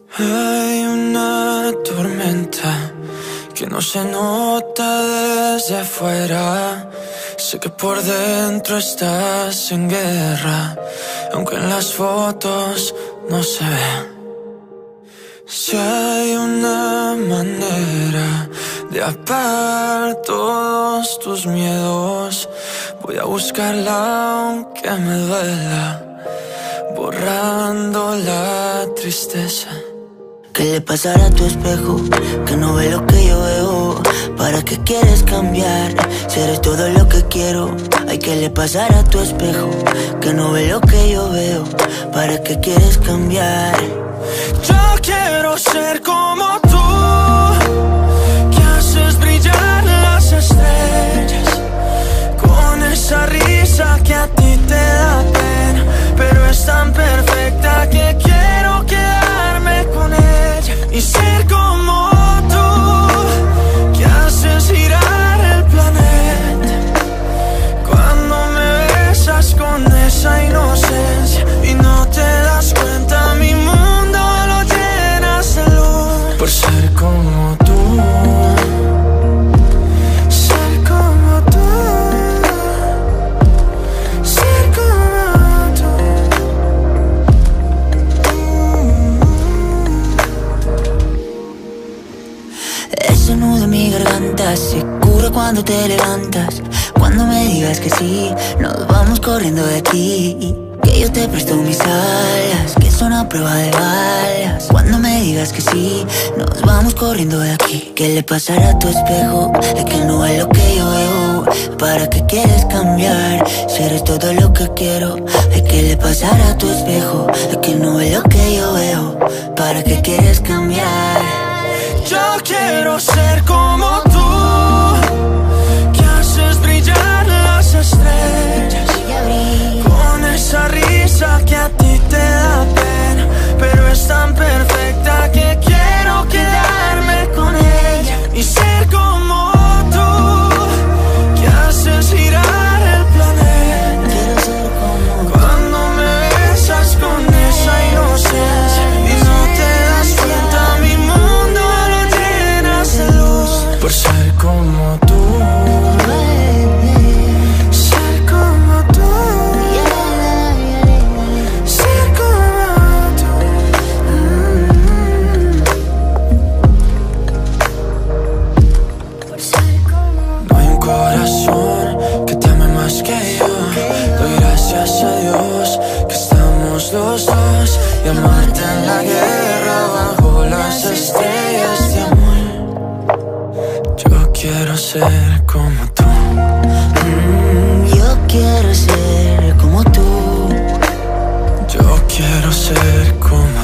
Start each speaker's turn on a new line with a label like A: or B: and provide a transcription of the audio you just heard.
A: Hay una tormenta que no se nota desde afuera. Sé que por dentro estás en guerra, aunque en las fotos no se ve. Si hay una manera de apagar todos tus miedos, voy a buscarla aunque me duela, borrando la tristeza.
B: ¿Qué le pasará a tu espejo? Que no ve lo que yo veo. ¿Para qué quieres cambiar? Si eres todo lo que quiero. Ay, ¿qué le pasará a tu espejo? Que no ve lo que yo veo. ¿Para qué quieres cambiar?
A: Yo quiero ser como tú, que haces brillar las estrellas, con esa risa que a ti te da pena, pero es tan perfecta que quiero quedarme con ella. Y ser como tú, que haces girar el planeta, cuando me besas con esa inocencia y no te das cuenta, mi mundo lo llenas de luz. Por ser como tú, ser como tú, ser como tú.
B: Ese nudo en mi garganta se cura cuando te levantas. Cuando me digas que sí, nos vamos corriendo de aquí. Que yo te presto mis alas, que son a prueba de balas. Cuando me digas que sí, nos vamos corriendo de aquí. ¿Qué le pasará a tu espejo? Es que no es lo que yo veo. ¿Para qué quieres cambiar? Si eres todo lo que quiero. Es que le pasará a tu espejo? Es que no es lo que yo veo. ¿Para qué quieres cambiar?
A: Yo quiero ser como tú, que haces brillar las estrellas, con esa risa que a ti te da pena, pero es tan perfecta que quiero quedarme con ella. Y ser como tú, que haces girar el planeta,
B: Quiero ser como
A: cuando me besas con esa inocencia y no te das cuenta, mi mundo lo llenas de luz. Por ser como tú, ser como tú, ser como tú. No hay un corazón que te ame más que yo. Doy gracias a Dios que estamos los dos, y amarte en la guerra bajo las estrellas de amor. Yo quiero ser como tú.
B: Yo quiero ser como tú.
A: Yo quiero ser como